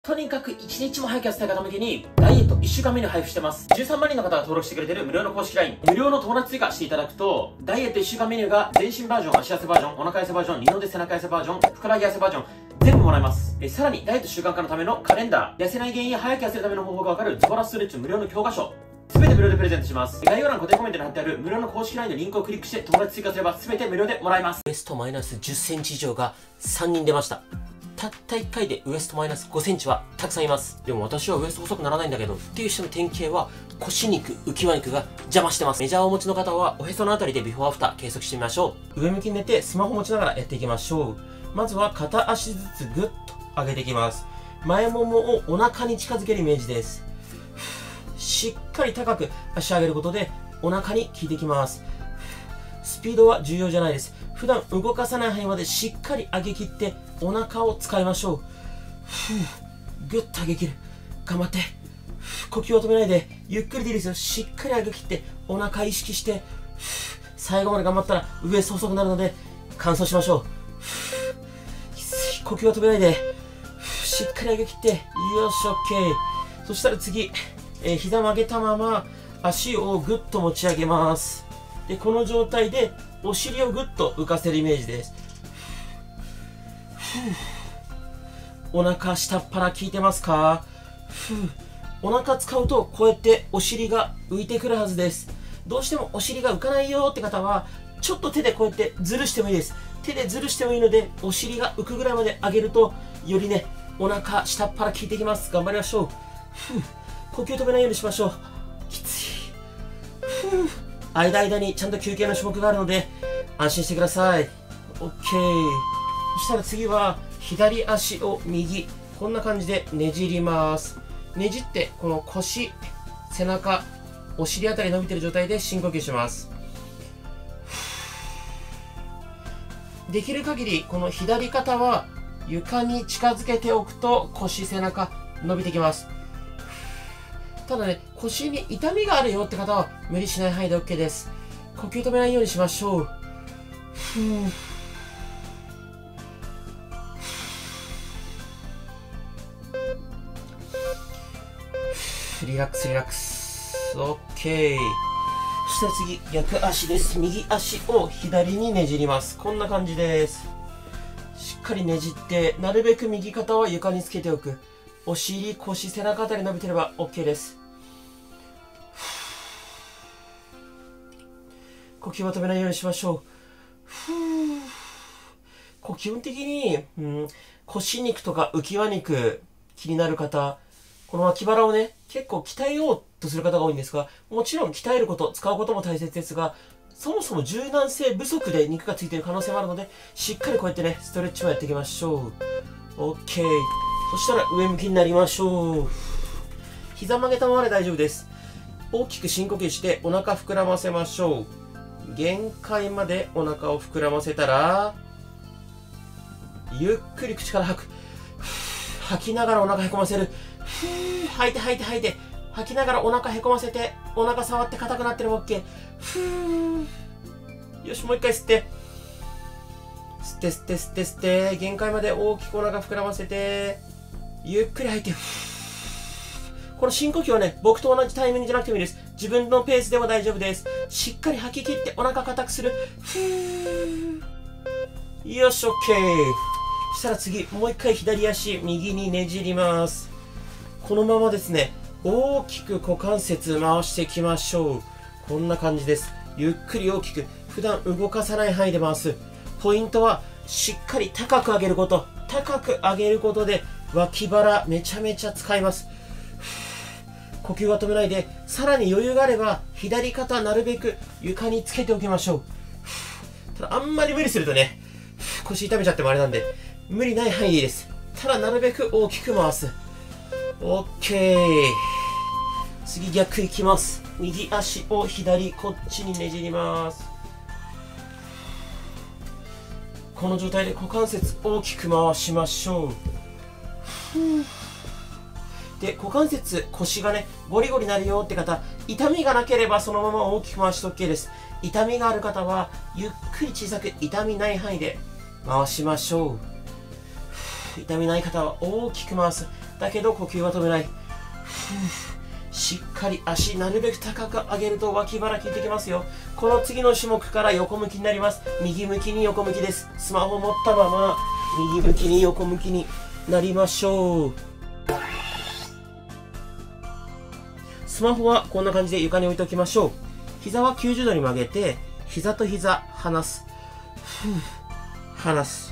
とにかく1日も早く痩せたい方向けに、ダイエット1週間メニュー配布してます。13万人の方が登録してくれてる無料の公式 LINE、無料の友達追加していただくと、ダイエット1週間メニューが全身バージョン、足痩せバージョン、お腹痩せバージョン、二の腕背中痩せバージョン、ふくらはぎ痩せバージョン、全部もらえます。さらに、ダイエット習慣化のためのカレンダー、痩せない原因や早く痩せるための方法がわかるズボラストレッチ無料の教科書、すべて無料でプレゼントします。概要欄固定コメントに貼ってある無料の公式 LINE のリンクをクリックして友達追加すればすべて無料でもらえます。ウエストマイナス10センチ以上が3人出ました。たった1回でウエストマイナス5センチはたくさんいます。でも私はウエスト細くならないんだけどっていう人の典型は腰肉、浮き輪肉が邪魔してます。メジャーをお持ちの方はおへそのあたりでビフォーアフター計測してみましょう。上向きに寝てスマホ持ちながらやっていきましょう。まずは片足ずつグッと上げていきます。前ももをお腹に近づけるイメージです。しっかり高く足上げることでお腹に効いてきます。スピードは重要じゃないです。普段動かさない範囲までしっかり上げ切ってお腹を使いましょう。ぐっと上げ切る。頑張って。呼吸を止めないでゆっくりでいいですよ。しっかり上げ切ってお腹意識して最後まで頑張ったらウエスト細くなるので乾燥しましょう。呼吸を止めないでしっかり上げ切って、よし OK。 そしたら次、膝曲げたまま足をぐっと持ち上げます。でこの状態でお尻をぐっと浮かせるイメージです。お腹下っ腹効いてますか？お腹使うとこうやってお尻が浮いてくるはずです。どうしてもお尻が浮かないよって方はちょっと手でこうやってずるしてもいいです。手でずるしてもいいのでお尻が浮くぐらいまで上げるとよりねお腹下っ腹効いてきます。頑張りましょう。呼吸止めないようにしましょう。きつい。間にちゃんと休憩の種目があるので安心してください。 OK。 そしたら次は左足を右、こんな感じでねじります。ねじってこの腰、背中、お尻あたり伸びている状態で深呼吸します。できる限りこの左肩は床に近づけておくと腰、背中伸びてきます。ただね、腰に痛みがあるよって方は無理しない範囲で OK です。呼吸止めないようにしましょう。リラックスリラックス。 OK。 そしたら次、逆足です。右足を左にねじります。こんな感じです。しっかりねじってなるべく右肩は床につけておく。お尻、腰、背中あたり伸びてれば OK です。呼吸は止めないようにしましょう。基本的に、腰肉とか浮き輪肉気になる方、この脇腹をね、結構鍛えようとする方が多いんですが、もちろん鍛えること、使うことも大切ですが、そもそも柔軟性不足で肉がついている可能性もあるので、しっかりこうやってね、ストレッチもやっていきましょう。OK。そしたら上向きになりましょう。膝曲げたままで大丈夫です。大きく深呼吸してお腹膨らませましょう。限界までお腹を膨らませたら、ゆっくり口から吐く。吐きながらお腹へこませる。吐いて吐いて吐いて。吐きながらお腹へこませて、お腹触って硬くなってるも OK。よし、もう一回吸って。吸って吸って吸って吸って。限界まで大きくお腹膨らませて、ゆっくり吐いて。この深呼吸はね、僕と同じタイミングじゃなくてもいいです。自分のペースでも大丈夫です。しっかり吐き切ってお腹硬くする。よし、OK。そしたら次、もう一回左足、右にねじります。このままですね、大きく股関節回していきましょう。こんな感じです。ゆっくり大きく、普段動かさない範囲で回す。ポイントは、しっかり高く上げること。高く上げることで、脇腹めちゃめちゃ使います。呼吸は止めないで、さらに余裕があれば、左肩なるべく床につけておきましょう。ただ、あんまり無理するとね、腰痛めちゃってもあれなんで、無理ない範囲でいいです。ただ、なるべく大きく回す。OK。次、逆いきます。右足を左、こっちにねじります。この状態で股関節大きく回しましょう。で、股関節、腰がね、ゴリゴリなるよって方、痛みがなければそのまま大きく回して OK です。痛みがある方は、ゆっくり小さく痛みない範囲で回しましょう。痛みない方は大きく回す。 だけど呼吸は止めない。しっかり足なるべく高く上げると脇腹効いてきますよ。この次の種目から横向きになります。右向きに横向きです。スマホを持ったまま右向きに横向きになりましょう。スマホはこんな感じで床に置いておきましょう。膝は90度に曲げて、膝と膝離す。離す。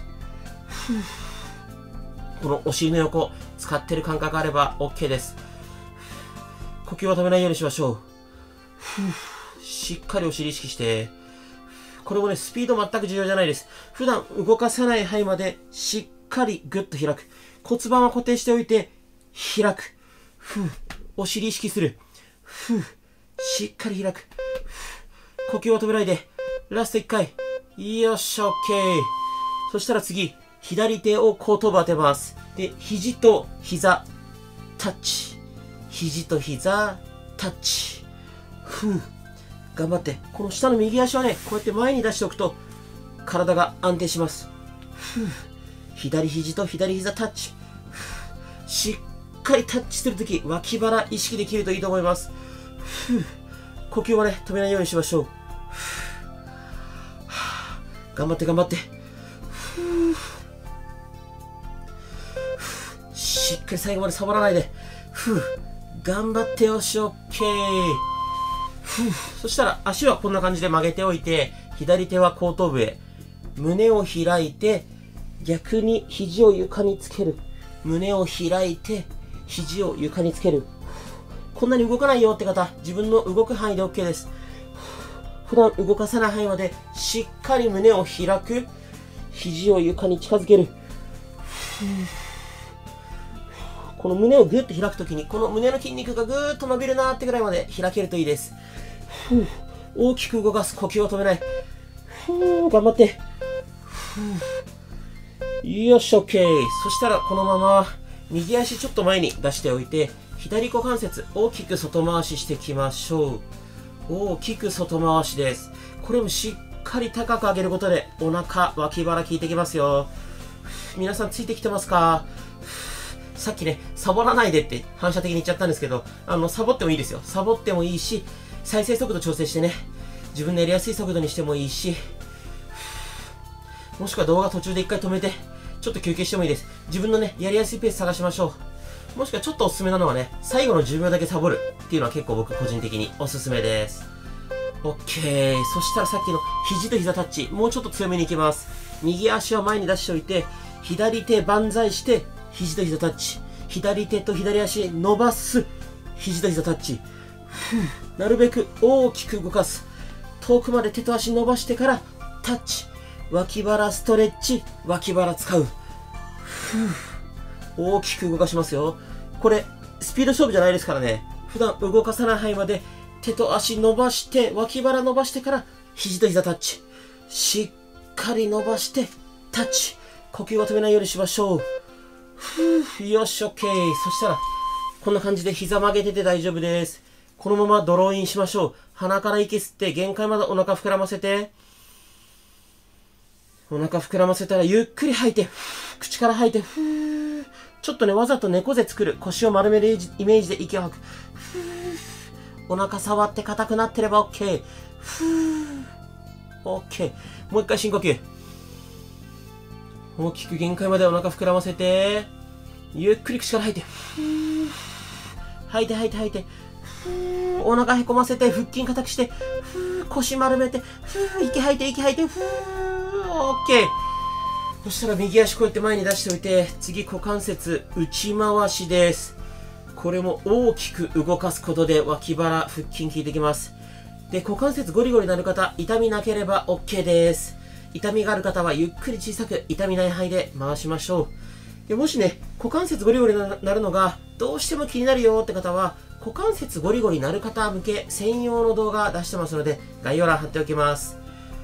このお尻の横使ってる感覚があれば OK です。呼吸は止めないようにしましょう。しっかりお尻意識して。これもね、スピード全く重要じゃないです。普段動かさない範囲までしっかりグッと開く。骨盤は固定しておいて、開く。お尻意識する。しっかり開く。呼吸は止めないで。ラスト1回。よっしゃ、OK。そしたら次、左手を後頭部当てます。で、肘と膝、タッチ。肘と膝、タッチ。頑張って。この下の右足はね、こうやって前に出しておくと、体が安定します。左肘と左膝タッチ。しっかりタッチするとき、脇腹意識できるといいと思います。呼吸はね、止めないようにしましょう。頑張って頑張って。しっかり最後までサボらないで。頑張ってよし、OK。そしたら足はこんな感じで曲げておいて、左手は後頭部へ。胸を開いて、逆に肘を床につける。胸を開いて、肘を床につける。こんなに動かないよって方、自分の動く範囲で OK です。普段動かさない範囲までしっかり胸を開く。肘を床に近づける。この胸をぐっと開くときに、この胸の筋肉がぐーっと伸びるなーってぐらいまで開けるといいです。大きく動かす。呼吸を止めない。頑張って。よし、OK。そしたらこのまま右足ちょっと前に出しておいて、左股関節大きく外回ししていきましょう。大きく外回しです。これもしっかり高く上げることでお腹、脇腹効いてきますよ。皆さんついてきてますか？さっきね、サボらないでって反射的に言っちゃったんですけど、サボってもいいですよ。サボってもいいし、再生速度調整してね、自分のやりやすい速度にしてもいいし、もしくは動画途中で一回止めて、ちょっと休憩してもいいです。自分のね、やりやすいペース探しましょう。もしくはちょっとおすすめなのはね、最後の10秒だけサボるっていうのは結構僕個人的におすすめです。OK。そしたらさっきの肘と膝タッチ、もうちょっと強めに行きます。右足を前に出しておいて、左手万歳して、肘と膝タッチ。左手と左足伸ばす。肘と膝タッチ。なるべく大きく動かす。遠くまで手と足伸ばしてからタッチ。脇腹ストレッチ。脇腹使う。大きく動かしますよ。これ、スピード勝負じゃないですからね。普段動かさない範囲まで手と足伸ばして、脇腹伸ばしてから肘と膝タッチ。しっかり伸ばしてタッチ。呼吸は止めないようにしましょう。よし、OK。そしたら、こんな感じで膝曲げてて大丈夫です。このままドローインしましょう。鼻から息吸って限界までお腹膨らませて。お腹膨らませたらゆっくり吐いて。口から吐いて。ちょっとね、わざと猫背作る。腰を丸めるイメージで息を吐く。お腹触って硬くなってれば OK。OK。もう一回深呼吸。大きく限界までお腹膨らませて、ゆっくり口から吐いて、吐いて吐いて吐いて、お腹へこませて、腹筋硬くして、腰丸めて、息吐いて息吐いて、OK。そしたら右足こうやって前に出しておいて、次股関節内回しです。これも大きく動かすことで脇腹、腹筋効いてきます。で、股関節ゴリゴリなる方、痛みなければ OK です。痛みがある方はゆっくり小さく痛みない範囲で回しましょう。でもしね、股関節ゴリゴリなるのがどうしても気になるよって方は、股関節ゴリゴリなる方向け専用の動画出してますので、概要欄貼っておきます。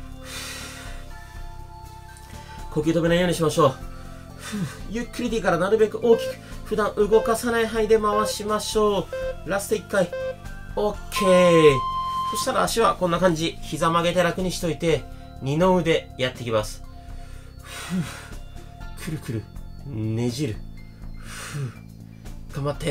呼吸止めないようにしましょう。ゆっくりでいいからなるべく大きく、普段動かさない範囲で回しましょう。ラスト1回。OK。そしたら足はこんな感じ。膝曲げて楽にしといて、二の腕やっていきます。くるくるねじる。 頑張って。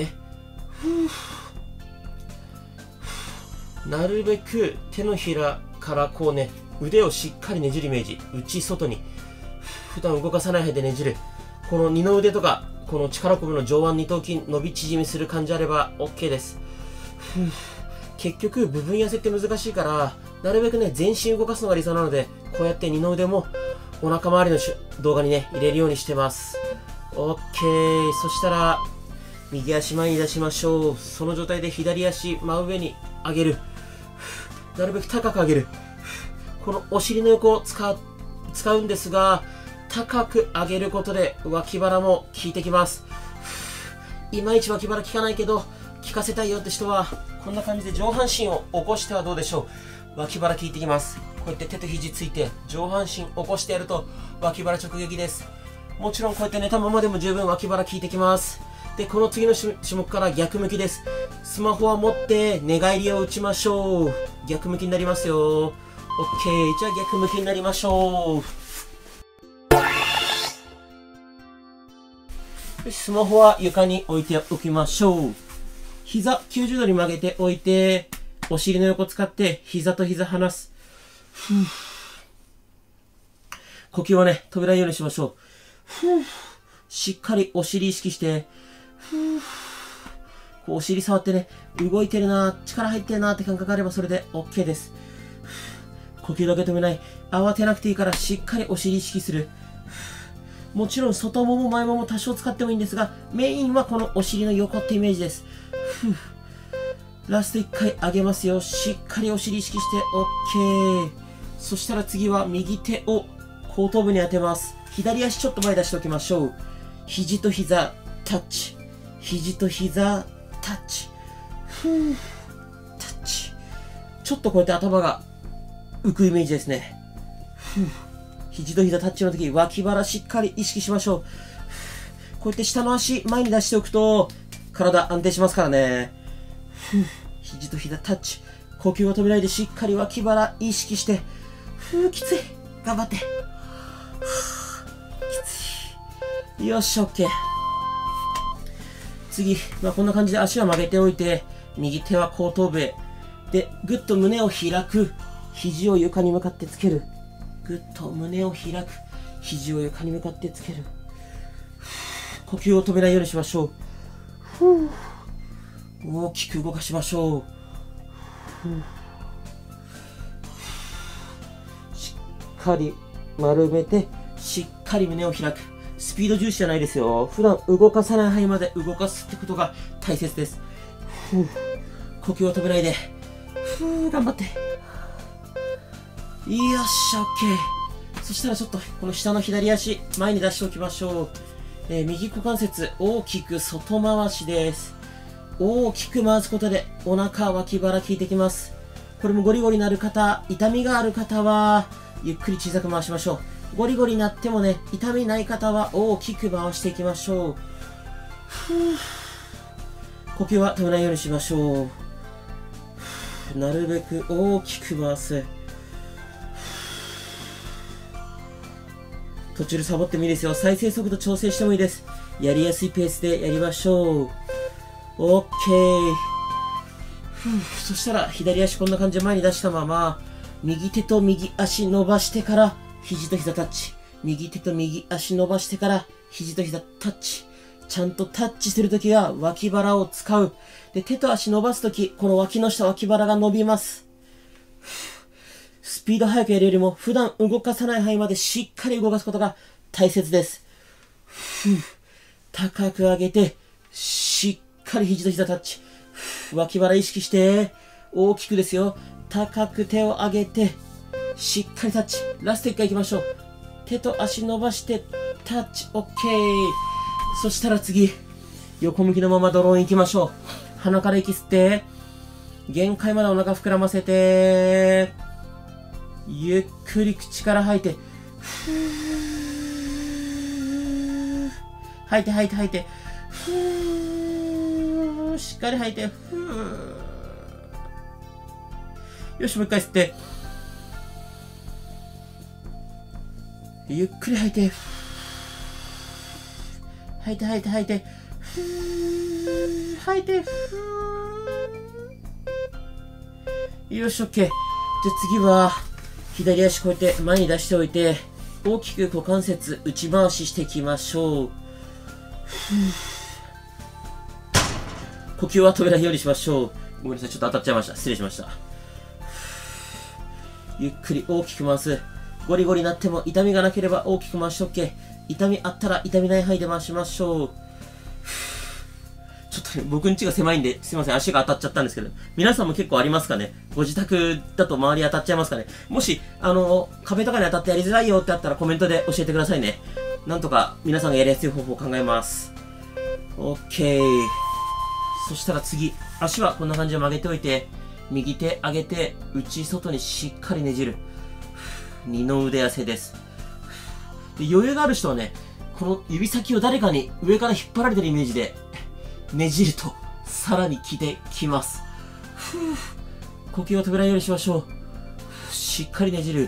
なるべく手のひらからこうね、腕をしっかりねじるイメージ。内外に。普段動かさない範囲でねじる。この二の腕とか、この力こぶの上腕二頭筋伸び縮みする感じあれば OK です。結局部分痩せって難しいから、なるべくね、全身動かすのが理想なので、こうやって二の腕もお腹周りの動画にね、入れるようにしてます。OK。そしたら、右足前に出しましょう。その状態で左足真上に上げる。なるべく高く上げる。このお尻の横を使うんですが、高く上げることで脇腹も効いてきます。いまいち脇腹効かないけど、効かせたいよって人は、こんな感じで上半身を起こしてはどうでしょう。脇腹効いてきます。こうやって手と肘ついて、上半身起こしてやると、脇腹直撃です。もちろんこうやって寝たままでも十分脇腹効いてきます。で、この次の種目から逆向きです。スマホは持って寝返りを打ちましょう。逆向きになりますよ。OK。じゃあ逆向きになりましょう。スマホは床に置いておきましょう。膝90度に曲げておいて、お尻の横使って膝と膝離す。呼吸はね、止めないようにしましょう。しっかりお尻意識して、こうお尻触ってね、動いてるな、力入ってるなって感覚があればそれで OK です。呼吸だけ止めない。慌てなくていいからしっかりお尻意識する。もちろん外もも前もも多少使ってもいいんですが、メインはこのお尻の横ってイメージです。ラスト1回上げますよ。しっかりお尻意識して OK。そしたら次は右手を後頭部に当てます。左足ちょっと前出しておきましょう。肘と膝タッチ。肘と膝タッチ。タッチ。ちょっとこうやって頭が浮くイメージですね。肘と膝タッチの時、脇腹しっかり意識しましょう。こうやって下の足前に出しておくと、体安定しますからね。肘と膝タッチ。呼吸を止めないでしっかり脇腹意識して。きつい。頑張って。きつい。よし、OK。次、こんな感じで足は曲げておいて、右手は後頭部へ。で、ぐっと胸を開く。肘を床に向かってつける。ぐっと胸を開く。肘を床に向かってつける。呼吸を止めないようにしましょう。大きく動かしましょう。しっかり丸めて、しっかり胸を開く。スピード重視じゃないですよ。普段動かさない範囲まで動かすってことが大切です。呼吸を止めないで。頑張って。よし、OK。そしたらちょっと、この下の左足、前に出しておきましょう。右股関節、大きく外回しです。大きく回すことで、お腹、脇腹効いてきます。これもゴリゴリなる方、痛みがある方は、ゆっくり小さく回しましょう。ゴリゴリなってもね、痛みない方は大きく回していきましょう。呼吸は止めないようにしましょう。なるべく大きく回す。途中でサボってもいいですよ。再生速度調整してもいいです。やりやすいペースでやりましょう。OK。そしたら左足こんな感じで前に出したまま、右手と右足伸ばしてから、肘と膝タッチ。右手と右足伸ばしてから、肘と膝タッチ。ちゃんとタッチするときは脇腹を使う。で、手と足伸ばすとき、この脇の下脇腹が伸びます。スピード速くやるよりも、普段動かさない範囲までしっかり動かすことが大切です。高く上げて、しっかり肘と膝タッチ。脇腹意識して、大きくですよ。高く手を上げて、しっかりタッチ。ラスト1回行きましょう。手と足伸ばして、タッチ。OK。そしたら次、横向きのままドローン行きましょう。鼻から息吸って、限界までお腹膨らませて、ゆっくり口から吐いて、吐いて吐いて吐いて、しっかり吐いて、よし、もう一回吸って、ゆっくり吐いて、吐いて吐いて吐いて、 吐いて、よし、オッケー。じゃあ次は、左足こうやって前に出しておいて、大きく股関節内回ししていきましょう。呼吸は止めないようにしましょう。ごめんなさい、ちょっと当たっちゃいました。失礼しました。ゆっくり大きく回す。ゴリゴリなっても痛みがなければ大きく回して OK。痛みあったら痛みない範囲で回しましょう。ちょっとね、僕ん家が狭いんで、すいません、足が当たっちゃったんですけど、皆さんも結構ありますかね？ご自宅だと周り当たっちゃいますかね？もし、壁とかに当たってやりづらいよってあったらコメントで教えてくださいね。なんとか皆さんがやりやすい方法を考えます。OK。そしたら次、足はこんな感じで曲げておいて、右手上げて、内外にしっかりねじる。二の腕痩せです。で、余裕がある人はね、この指先を誰かに上から引っ張られてるイメージで、ねじると、さらに効いてきます。呼吸を止めないようにしましょう。しっかりねじる。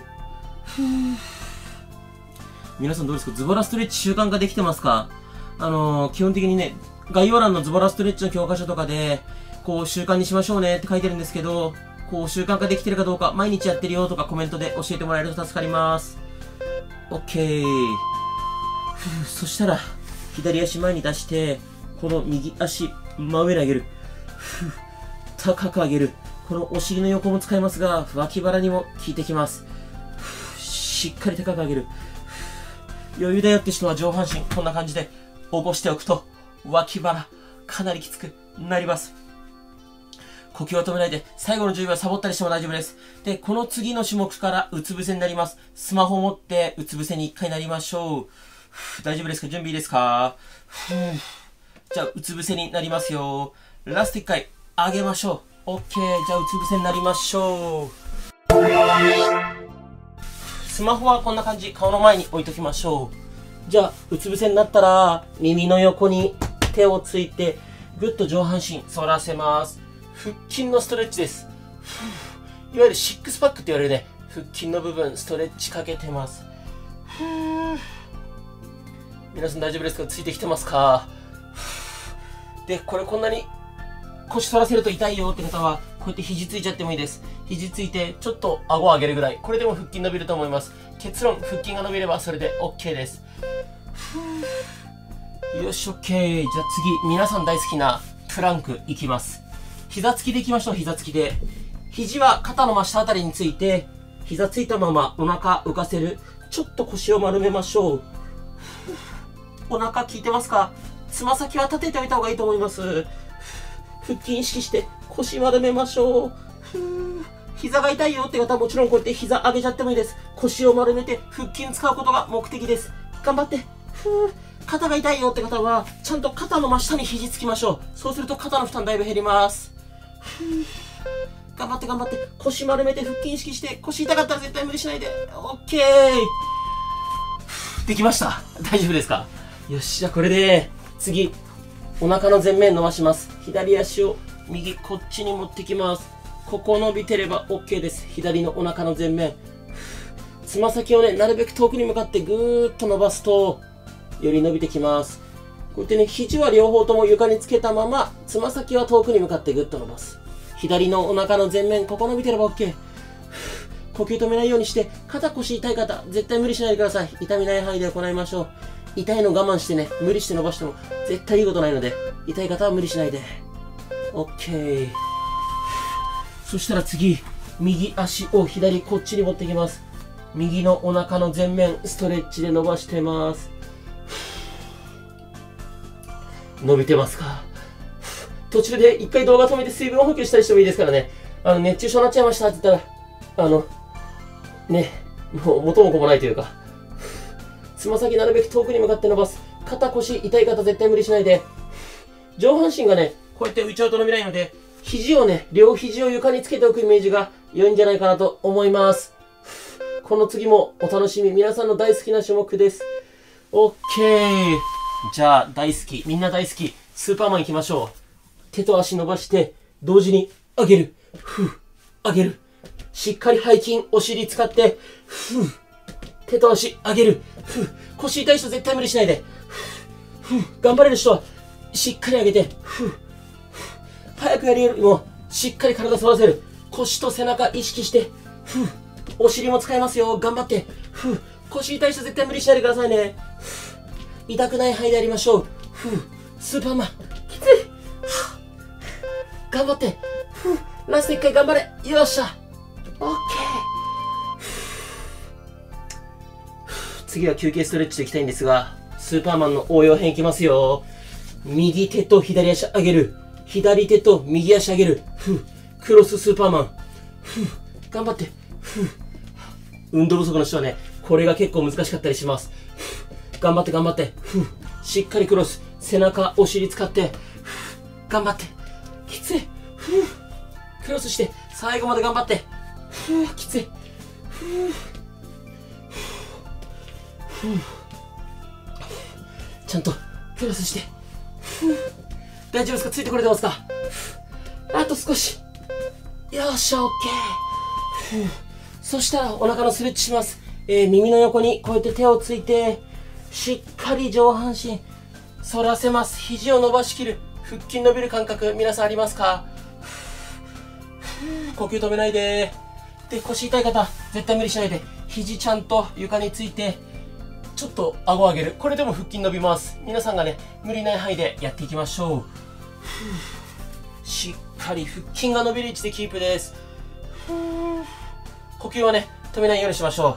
皆さんどうですか？ズボラストレッチ習慣化できてますか？基本的にね、概要欄のズボラストレッチの教科書とかで、こう習慣にしましょうねって書いてるんですけど、こう習慣化できてるかどうか、毎日やってるよとかコメントで教えてもらえると助かります。OK。そしたら、左足前に出して、この右足、真上に上げる。高く上げる。このお尻の横も使いますが、脇腹にも効いてきます。しっかり高く上げる。余裕だよって人は上半身、こんな感じで起こしておくと、脇腹、かなりきつくなります。呼吸を止めないで、最後の10秒サボったりしても大丈夫です。で、この次の種目からうつ伏せになります。スマホを持ってうつ伏せに1回なりましょう。大丈夫ですか？準備いいですか？じゃあ、うつ伏せになりますよ。ラスト1回、上げましょう。OK。じゃあ、うつ伏せになりましょう。スマホはこんな感じ、顔の前に置いときましょう。じゃあ、うつ伏せになったら、耳の横に手をついて、ぐっと上半身反らせます。腹筋のストレッチです。いわゆるシックスパックって言われるね、腹筋の部分、ストレッチかけてます。皆さん大丈夫ですか？ついてきてますか？で、これこんなに腰反らせると痛いよって方は、こうやって肘ついちゃってもいいです。肘ついて、ちょっと顎を上げるぐらい。これでも腹筋伸びると思います。結論、腹筋が伸びればそれで OK です。よし、OK。じゃあ次、皆さん大好きなプランクいきます。膝つきでいきましょう、膝つきで。肘は肩の真下あたりについて、膝ついたままお腹浮かせる。ちょっと腰を丸めましょう。お腹効いてますか？つま先は立てておいた方がいいと思います。腹筋意識して腰丸めましょう。膝が痛いよって方はもちろんこうやって膝上げちゃってもいいです。腰を丸めて腹筋使うことが目的です。頑張って。肩が痛いよって方はちゃんと肩の真下に肘つきましょう。そうすると肩の負担だいぶ減ります。頑張って頑張って。腰丸めて腹筋意識して。腰痛かったら絶対無理しないで。OK。できました。大丈夫ですか？よし、じゃあこれで次、お腹の前面伸ばします。左足を右こっちに持ってきます。ここ伸びてれば OK です。左のお腹の前面。つま先をね、なるべく遠くに向かってぐーっと伸ばすと、より伸びてきます。こうやってね、肘は両方とも床につけたまま、つま先は遠くに向かってぐっと伸ばす。左のお腹の前面、ここ伸びてれば OK。呼吸止めないようにして、肩腰痛い方、絶対無理しないでください。痛みない範囲で行いましょう。痛いの我慢してね、無理して伸ばしても絶対いいことないので、痛い方は無理しないで。OK。そしたら次、右足を左こっちに持ってきます。右のお腹の前面、ストレッチで伸ばしてます。伸びてますか？途中で一回動画止めて水分補給したりしてもいいですからね。熱中症になっちゃいましたって言ったら、ね、もう元も子もないというか、つま先なるべく遠くに向かって伸ばす。肩腰痛い方絶対無理しないで。上半身がね、こうやって浮いちゃうと伸びないので、肘をね、両肘を床につけておくイメージが良いんじゃないかなと思います。この次もお楽しみ。皆さんの大好きな種目です。OK。じゃあ、大好き。みんな大好き。スーパーマン行きましょう。手と足伸ばして、同時に上げる。上げる。しっかり背筋、お尻使って、手と足上げる。腰痛い人絶対無理しないで。頑張れる人は、 しっかり上げて、早くやるよりも、しっかり体反らせる。腰と背中意識して、お尻も使いますよ。頑張って、腰痛い人絶対無理しないでくださいね。痛くない範囲でやりましょう。スーパーマン、きつい。頑張って。ラスト1回頑張れ。よっしゃ。オッケー。次は休憩ストレッチでいきたいんですが、スーパーマンの応用編いきますよ。右手と左足上げる。左手と右足上げる。クロススーパーマン。頑張って。運動不足の人はね、これが結構難しかったりします。頑張って頑張って。しっかりクロス。背中、お尻使って。頑張って。きつい。クロスして、最後まで頑張って。きつい。ちゃんとクロスして。大丈夫ですか？ついてこれてますか？あと少し。よっしゃ、オッケー。そしたらお腹のストレッチします。耳の横にこうやって手をついて、しっかり上半身反らせます。肘を伸ばしきる。腹筋伸びる感覚、皆さんありますか？呼吸止めないで。で、腰痛い方、絶対無理しないで。肘ちゃんと床について、ちょっと顎を上げる。これでも腹筋伸びます。皆さんがね、無理ない範囲でやっていきましょう。しっかり腹筋が伸びる位置でキープです。呼吸はね、止めないようにしましょ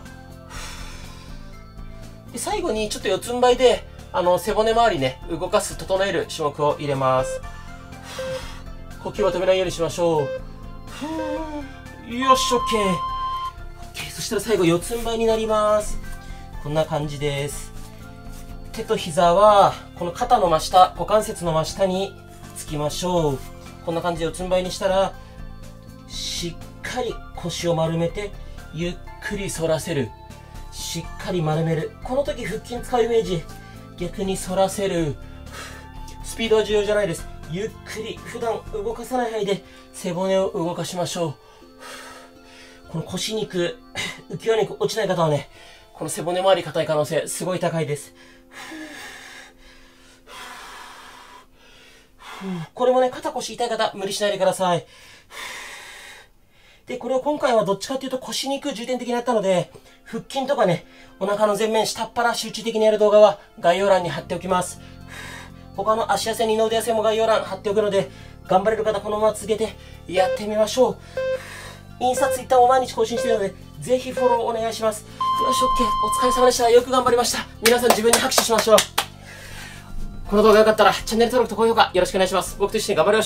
う。で、最後にちょっと四つん這いで、背骨周りね、動かす、整える種目を入れます。呼吸は止めないようにしましょう。よし、オッケー。オッケー。そしたら最後、四つん這いになります。こんな感じです。手と膝は、この肩の真下、股関節の真下につきましょう。こんな感じで四つん這いにしたら、しっかり腰を丸めて、ゆっくり反らせる。しっかり丸める。この時腹筋使うイメージ。逆に反らせる。スピードは重要じゃないです。ゆっくり、普段動かさない範囲で背骨を動かしましょう。この腰肉、浮き輪肉落ちない方はね、この背骨周り硬い可能性すごい高いです。これもね、肩腰痛い方無理しないでください。で、これを今回はどっちかっていうと腰肉重点的にやったので、腹筋とかね、お腹の前面下っ腹集中的にやる動画は概要欄に貼っておきます。他の足痩せ、二の腕痩せも概要欄貼っておくので、頑張れる方このまま続けてやってみましょう。インスタ、ツイッターも毎日更新しているので、ぜひフォローお願いします。よし、オッケー。お疲れ様でした。よく頑張りました。皆さん自分に拍手しましょう。この動画が良かったら、チャンネル登録と高評価よろしくお願いします。僕と一緒に頑張りましょう。